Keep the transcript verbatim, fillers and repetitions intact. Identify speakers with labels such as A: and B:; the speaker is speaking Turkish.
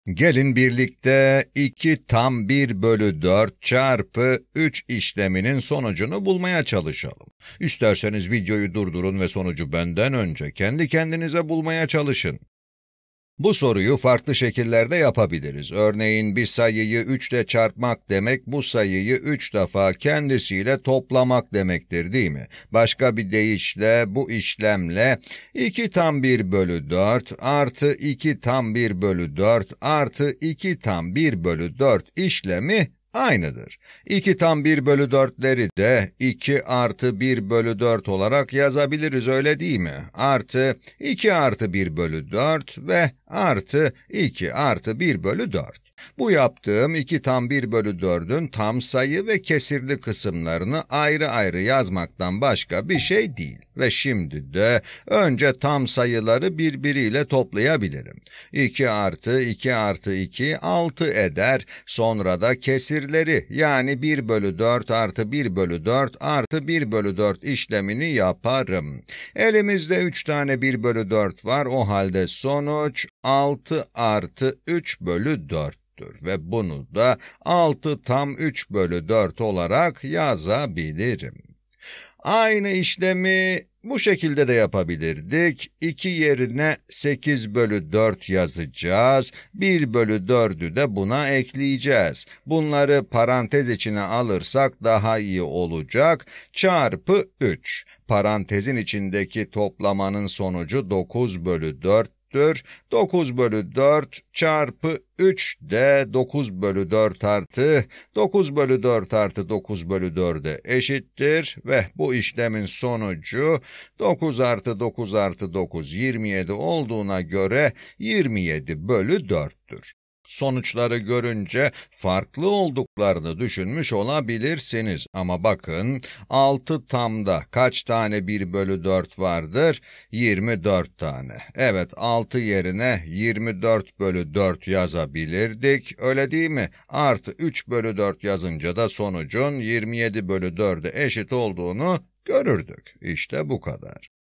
A: Gelin birlikte iki tam bir bölü dört çarpı üç işleminin sonucunu bulmaya çalışalım. İsterseniz videoyu durdurun ve sonucu benden önce kendi kendinize bulmaya çalışın. Bu soruyu farklı şekillerde yapabiliriz. Örneğin bir sayıyı üç ile çarpmak demek, bu sayıyı üç defa kendisiyle toplamak demektir, değil mi? Başka bir deyişle, bu işlemle iki tam bir bölü dört artı iki tam bir bölü dört artı iki tam bir bölü dört işlemi aynıdır. iki tam bir bölü dörtleri de iki artı bir bölü dört olarak yazabiliriz, öyle değil mi? Artı iki artı bir bölü dört ve artı iki artı bir bölü dört. Bu yaptığım iki tam bir bölü dördün tam sayı ve kesirli kısımlarını ayrı ayrı yazmaktan başka bir şey değil. Ve şimdi de önce tam sayıları birbiriyle toplayabilirim. iki artı iki artı iki altı eder. Sonra da kesirleri yani bir bölü dört artı bir bölü dört artı bir bölü dört işlemini yaparım. Elimizde üç tane bir bölü dört var. O halde sonuç altı artı üç bölü dört. Ve bunu da altı tam üç bölü dört olarak yazabilirim. Aynı işlemi bu şekilde de yapabilirdik. iki yerine sekiz bölü dört yazacağız. bir bölü dördü de buna ekleyeceğiz. Bunları parantez içine alırsak daha iyi olacak. Çarpı üç. Parantezin içindeki toplamanın sonucu dokuz bölü dört. dokuz bölü dört çarpı üç de dokuz bölü dört artı dokuz bölü dört artı dokuz bölü dörde eşittir ve bu işlemin sonucu dokuz artı dokuz artı dokuz yirmi yedi olduğuna göre yirmi yedi bölü dörttür. Sonuçları görünce farklı olduklarını düşünmüş olabilirsiniz. Ama bakın, altı tamda kaç tane bir bölü dört vardır? yirmi dört tane. Evet, altı yerine yirmi dört bölü dört yazabilirdik, öyle değil mi? Artı üç bölü dört yazınca da sonucun yirmi yedi bölü dörde eşit olduğunu görürdük. İşte bu kadar.